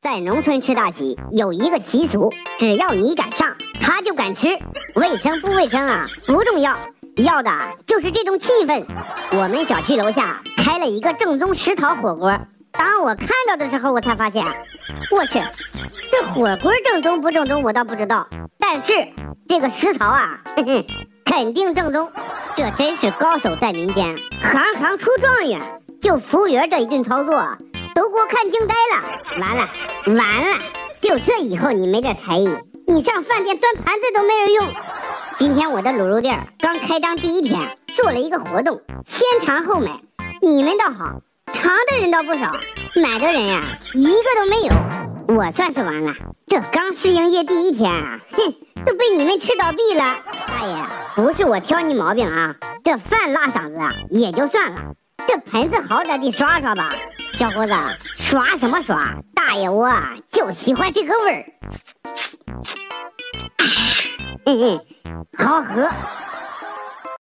在农村吃大席有一个习俗，只要你敢上，他就敢吃。卫生不卫生啊，不重要，要的就是这种气氛。我们小区楼下开了一个正宗石桃火锅，当我看到的时候，我才发现，我去，这火锅正宗不正宗我倒不知道，但是这个石桃啊，嘿嘿，肯定正宗。这真是高手在民间，行行出状元。就服务员这一顿操作，都给我看惊呆了。完了，就这以后你没这才艺，你上饭店端盘子都没人用。今天我的卤肉店刚开张第一天，做了一个活动，先尝后买。你们倒好，尝的人倒不少，买的人呀，一个都没有。我算是完了，这刚试营业第一天啊，哼，都被你们吃倒闭了。大爷，不是我挑你毛病啊，这饭辣嗓子啊也就算了，这盆子好歹得刷刷吧。小伙子，刷什么刷？大爷我就喜欢这个味儿。好喝。